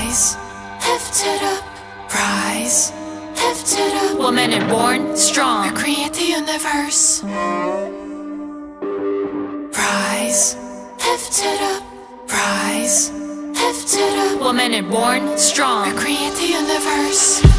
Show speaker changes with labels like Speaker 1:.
Speaker 1: Rise, lift it up. Rise, lift it up. Woman and born strong. We create the universe. Rise, lift it up. Rise, lift it up. Woman and born strong. We create the universe.